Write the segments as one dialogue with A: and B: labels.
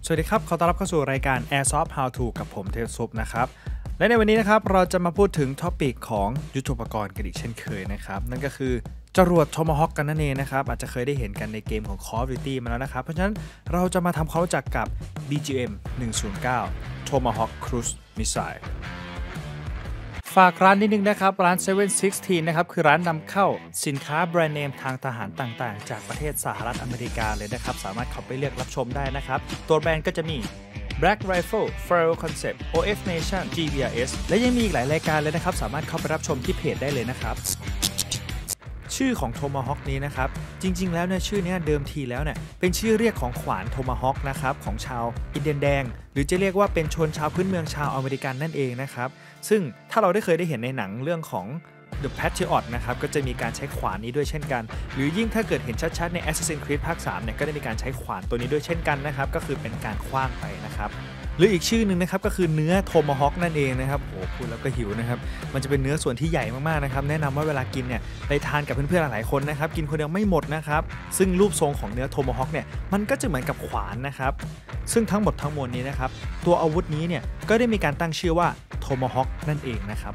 A: สวัสดีครับขอต้อนรับเข้าสู่รายการ Airsoft How To กับผมเทพซุปนะครับและในวันนี้นะครับเราจะมาพูดถึงท็อปิกของยุทโธปกรณ์กันอีกเช่นเคยนะครับนั่นก็คือจรวด Tomahawk กันนั่นเองนะครับอาจจะเคยได้เห็นกันในเกมของ Call of Duty มาแล้วนะครับเพราะฉะนั้นเราจะมาทำความรู้จักกับ BGM 109 Tomahawk Cruise Missileฝากร้านนิดนึงนะครับร้าน 716 นะครับคือร้านนำเข้าสินค้าแบรนด์เนมทางทหารต่างๆจากประเทศสหรัฐอเมริกาเลยนะครับสามารถเข้าไปเลือกรับชมได้นะครับตัวแบรนด์ก็จะมี Black Rifle, Ferro Concept, OF Nation, GBRS และยังมีอีกหลายรายการเลยนะครับสามารถเข้าไปรับชมที่เพจได้เลยนะครับชื่อของ Tomahawk นี้นะครับจริงๆแล้วเนี่ยชื่อนี้เดิมทีแล้วเนี่ยเป็นชื่อเรียกของขวาน Tomahawk นะครับของชาวอินเดียนแดงหรือจะเรียกว่าเป็นชนชาวพื้นเมืองชาวอเมริกันนั่นเองนะครับซึ่งถ้าเราเคยได้เห็นในหนังเรื่องของ The Patriot นะครับก็จะมีการใช้ขวานนี้ด้วยเช่นกันหรือยิ่งถ้าเกิดเห็นชัดๆใน Assassin's Creed ภาค 3เนี่ยก็ได้มีการใช้ขวานตัวนี้ด้วยเช่นกันนะครับก็คือเป็นการขว้างไปนะครับหรืออีกชื่อหนึ่งนะครับก็คือเนื้อ Tomahawk นั่นเองนะครับโอ้พูดแล้วก็หิวนะครับมันจะเป็นเนื้อส่วนที่ใหญ่มากๆนะครับแนะนำว่าเวลากินเนี่ยไปทานกับเพื่อนๆหลายคนนะครับกินคนเดียวไม่หมดนะครับซึ่งรูปทรงของเนื้อ Tomahawk เนี่ยมันก็จะเหมือนกับขวานนะครับซึ่งทั้งหมดทั้งมวลนี้นะครับตัวอาวุธนี้เนี่ยก็ได้มีการตั้งชื่อว่า Tomahawk นั่นเองนะครับ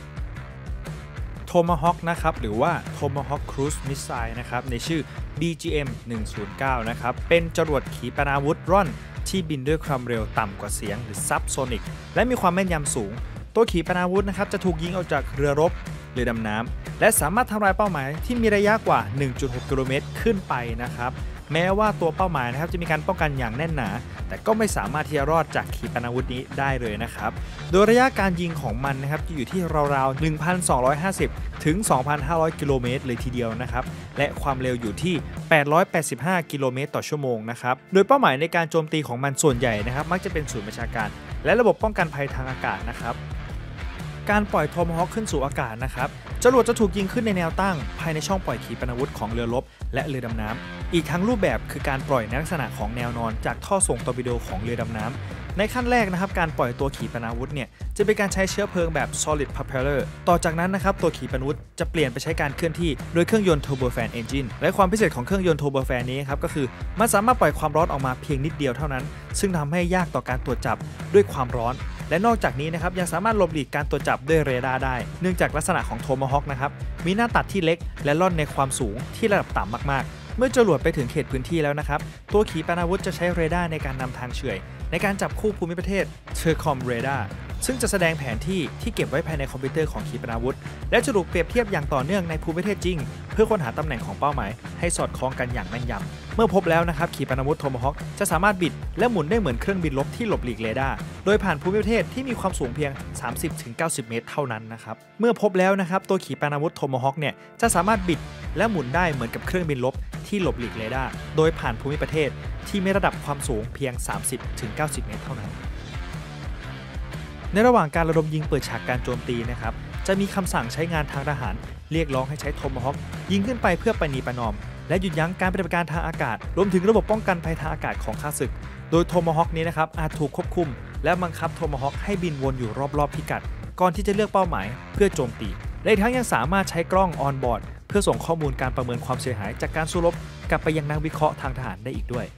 A: Tomahawk นะครับหรือว่า Tomahawk Cruise Missile นะครับในชื่อ BGM 109นะครับเป็นจรวดขีปนาวุธร่อนที่บินด้วยความเร็วต่ำกว่าเสียงหรือซับโซนิกและมีความแม่นยำสูงตัวขีปนาวุธนะครับจะถูกยิงออกจากเรือรบหรือดำน้ำและสามารถทำลายเป้าหมายที่มีระยะกว่า 1.6 กิโลเมตรขึ้นไปนะครับแม้ว่าตัวเป้าหมายนะครับจะมีการป้องกันอย่างแน่นหนาแต่ก็ไม่สามารถที่จะรอดจากขีปนาวุธนี้ได้เลยนะครับโดยระยะการยิงของมันนะครับจะอยู่ที่ราวๆ 1,250 ถึง 2,500 กิโลเมตรเลยทีเดียวนะครับและความเร็วอยู่ที่ 885 กิโลเมตรต่อชั่วโมงนะครับโดยเป้าหมายในการโจมตีของมันส่วนใหญ่นะครับมักจะเป็นศูนย์บัญชาการและระบบป้องกันภัยทางอากาศนะครับการปล่อยโทมาฮอคขึ้นสู่อากาศนะครับจรวดจะถูกยิงขึ้นในแนวตั้งภายในช่องปล่อยขีปนาวุธของเรือรบและเรือดำน้ำอีกทั้งรูปแบบคือการปล่อยในลักษณะของแนวนอนจากท่อส่งตอร์ปิโดของเรือดำน้ำในขั้นแรกนะครับการปล่อยตัวขีปนาวุธเนี่ยจะเป็นการใช้เชื้อเพลิงแบบ solid propeller ต่อจากนั้นนะครับตัวขีปนาวุธจะเปลี่ยนไปใช้การเคลื่อนที่โดยเครื่องยนต์ turbofan engine และความพิเศษของเครื่องยนต์ turbofan นี้ครับก็คือมันสามารถปล่อยความร้อนออกมาเพียงนิดเดียวเท่านั้นซึ่งทำให้ยากต่อการตรวจจับด้วยความร้อนและนอกจากนี้นะครับยังสามารถหลบหลีกการตรวจจับด้วยเรดาร์ได้เนื่องจากลักษณะของโทมาฮอคนะครับมีหน้าตัดที่เล็กและล่อนในความสูงที่ระดับต่ำมากๆเมื่อจรวดไปถึงเขตพื้นที่แล้วนะครับตัวขีปนาวุธจะใช้เรดาร์ในการนำทางเฉื่อยในการจับคู่ภูมิประเทศ Tercom Radar ซึ่งจะแสดงแผนที่เก็บไว้ภายในคอมพิวเตอร์ของขีปนาวุธและจะถูกเปรียบเทียบอย่างต่อเนื่องในภูมิประเทศจริงเพื่อค้นหาตำแหน่งของเป้าหมายให้สอดคล้องกันอย่างแม่นยำเมื่อพบแล้วนะครับขีปนาวุธโทมาฮอคจะสามารถบิดและหมุนได้เหมือนเครื่องบินรบที่หลบหลีกเรดาร์โดยผ่านภูมิประเทศที่มีความสูงเพียง 30-90 เมตรเท่านั้นนะครับเมื่อพบแล้วนะครับตัวขีปนาวุธโทมาฮอคเนี่ยจะสามารถบิดและหมุนได้เหมือนกับเครื่องบินรบที่หลบหลีกเรดาร์โดยผ่านภูมิประเทศที่มีระดับความสูงเพียง 30-90 เมตรเท่านั้นในระหว่างการระดมยิงเปิดฉากการโจมตีนะครับจะมีคำสั่งใช้งานทางทหารเรียกร้องให้ใช้โทมาฮอคยิงขึ้นไปเพื่อประนีประนอมและหยุดยั้งการปฏิบัติการทางอากาศรวมถึงระบบป้องกันภัยทางอากาศของข้าศึกโดยโทมาฮอคนี้นะครับอาจถูกควบคุมและบังคับโทมาฮอคให้บินวนอยู่รอบๆพิกัดก่อนที่จะเลือกเป้าหมายเพื่อโจมตีและทั้งยังสามารถใช้กล้องออนบอร์ดเพื่อส่งข้อมูลการประเมินความเสียหายจากการสู้รบกลับไปยังนักวิเคราะห์ทางทหารได้อีกด้วย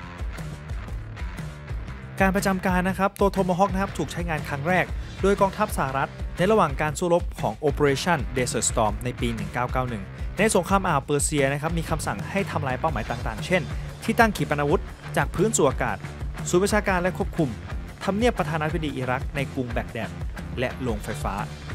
A: การประจำการนะครับตัวโทมาฮอคนะครับถูกใช้งานครั้งแรกโดยกองทัพสหรัฐในระหว่างการสู้รบของ Operation Desert Storm ในปี 1991 ในสงครามอ่าวเปอร์เซียนะครับมีคำสั่งให้ทำลายเป้าหมายต่างๆเช่นที่ตั้งขีปนาวุธจากพื้นสู่อากาศศูนย์ประชาการและควบคุมทำเนียบประธานาธิบดีอิรักในกรุงแบกแดดและโรงไฟฟ้า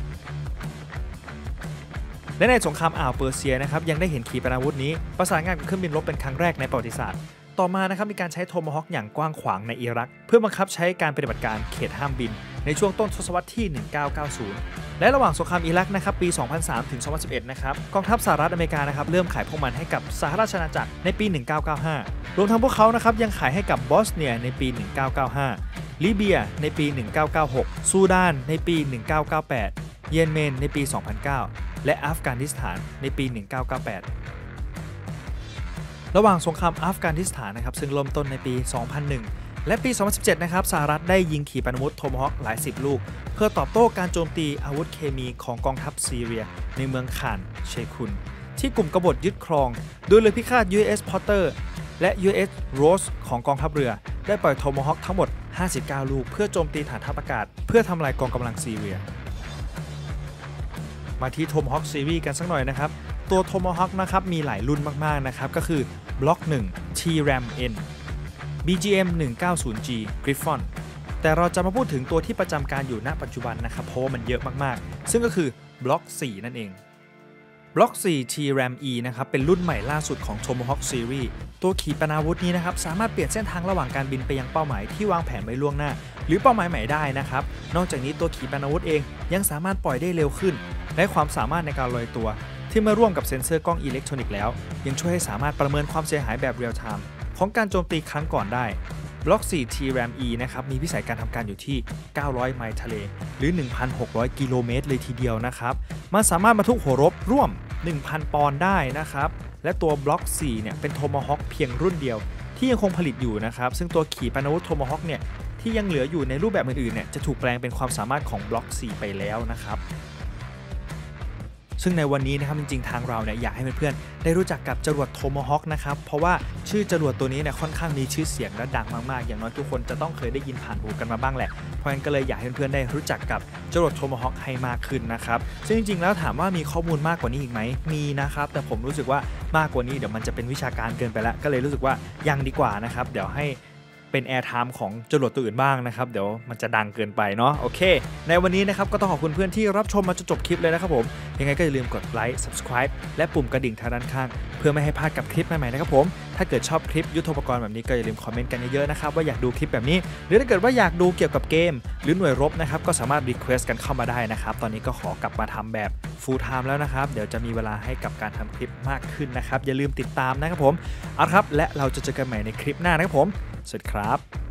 A: และในสงครามอ่าวเปอร์เซียนะครับยังได้เห็นขีปนาวุธนี้ประสานงานกับเครื่องบินรบเป็นครั้งแรกในประวัติศาสตร์ต่อมานะครับมีการใช้โทมาฮอคอย่างกว้างขวางในอิรักเพื่อบังคับใช้การปฏิบัติการเขตห้ามบินในช่วงต้นทศวรรษที่ 1990 และระหว่างสงครามอิรักนะครับปี 2003 ถึง 2011 นะครับกองทัพสหรัฐอเมริกานะครับเริ่มขายพวกมันให้กับสหราชอาณาจักรในปี 1995 รวมทั้งพวกเขานะครับยังขายให้กับบอสเนียในปี 1995 ลิเบียในปี 1996 ซูดานในปี 1998 เยเมนในปี 2009 และอัฟกานิสถานในปี 1998ระหว่างสงครามอัฟกานิสถานนะครับซึ่งเริ่มต้นในปี 2001 และปี 2017 นะครับสหรัฐได้ยิงขีปนาวุธโทมาฮอคหลาย10 ลูกเพื่อตอบโต้การโจมตีอาวุธเคมีของกองทัพซีเรียในเมืองข่านเชคุนที่กลุ่มกบฏยึดครองโดยเรือพิฆาต USS Porter และ USS Ross ของกองทัพเรือได้ปล่อยโทโมฮอคทั้งหมด59ลูกเพื่อโจมตีฐานทัพอากาศเพื่อทำลายกองกำลังซีเรียมาที่โทโมฮอคซีรีส์กันสักหน่อยนะครับตัวโทโมฮอคนะครับมีหลายรุ่นมากๆนะครับก็คือบล็อก1 TRAM-N BGM 190G Griffon แต่เราจะมาพูดถึงตัวที่ประจำการอยู่ณปัจจุบันนะครับเพราะมันเยอะมากๆซึ่งก็คือบล็อก4นั่นเองบล็อก4 TRAM-E นะครับเป็นรุ่นใหม่ล่าสุดของ Tomahawk Series ตัวขีปนาวุธนี้นะครับสามารถเปลี่ยนเส้นทางระหว่างการบินไปยังเป้าหมายที่วางแผนไว้ล่วงหน้าหรือเป้าหมายใหม่ได้นะครับนอกจากนี้ตัวขีปนาวุธเองยังสามารถปล่อยได้เร็วขึ้นและความสามารถในการลอยตัวที่มาร่วมกับเซ็นเซอร์กล้องอิเล็กทรอนิกส์แล้วยังช่วยให้สามารถประเมินความเสียหายแบบเรียลไทม์ของการโจมตีครั้งก่อนได้บล็อก4 TRAM-E นะครับมีวิสัยการทำการอยู่ที่900ไมล์ทะเลหรือ 1,600 กิโลเมตรเลยทีเดียวนะครับมันสามารถบรรทุกหัวรบร่วม 1,000 ปอนด์ได้นะครับและตัวบล็อก4เนี่ยเป็นโทโมฮอคเพียงรุ่นเดียวที่ยังคงผลิตอยู่นะครับซึ่งตัวขีปนาวุธโทโมฮอคเนี่ยที่ยังเหลืออยู่ในรูปแบบอื่นๆเนี่ยจะถูกแปลงเป็นความสามารถของบล็อก4ไปแล้วนะครับซึ่งในวันนี้นะครับจริงๆทางเราเนี่ยอยากให้เพื่อนๆได้รู้จักกับจรวดโทโมฮอคนะครับเพราะว่าชื่อจรวดตัวนี้เนี่ยค่อนข้างมีชื่อเสียงและดังมากๆอย่างน้อยทุกคนจะต้องเคยได้ยินผ่านหูกันมาบ้างแหละเพราะฉะนั้นก็เลยอยากให้เพื่อนๆได้รู้จักกับจรวดโทโมฮอคให้มากขึ้นนะครับซึ่งจริงๆแล้วถามว่ามีข้อมูลมากกว่านี้อีกไหมมีนะครับแต่ผมรู้สึกว่ามากกว่านี้เดี๋ยวมันจะเป็นวิชาการเกินไปแล้วก็เลยรู้สึกว่ายังดีกว่านะครับเดี๋ยวให้เป็นแอร์ไทม์ของจรวดตัวอื่นบ้างนะครับเดี๋ยวมันจะดังเกินไปเนาะโอเคในวันนี้นะครับก็ต้องขอบคุณเพื่อนที่รับชมมาจนจบคลิปเลยนะครับผมยังไงก็อย่าลืมกดไลค์ Subscribe และปุ่มกระดิ่งทางด้านข้างเพื่อไม่ให้พลาดกับคลิปใหม่ๆนะครับผมถ้าเกิดชอบคลิปยุทโธปกรณ์แบบนี้ก็อย่าลืมคอมเมนต์กันเยอะๆนะครับว่าอยากดูคลิปแบบนี้หรือถ้าเกิดว่าอยากดูเกี่ยวกับเกมหรือหน่วยรบนะครับก็สามารถรีเควสต์กันเข้ามาได้นะครับตอนนี้ก็ขอกลับมาทำแบบ full time แล้วนะครับเดี๋ยวจะมีเวลาให้กับการทำคลิปมากขึ้นนะครับอย่าลืมติดตามนะครับผมเอาครับและเราจะเจอกันใหม่ในคลิปหน้านะครับผมสวัสดีครับ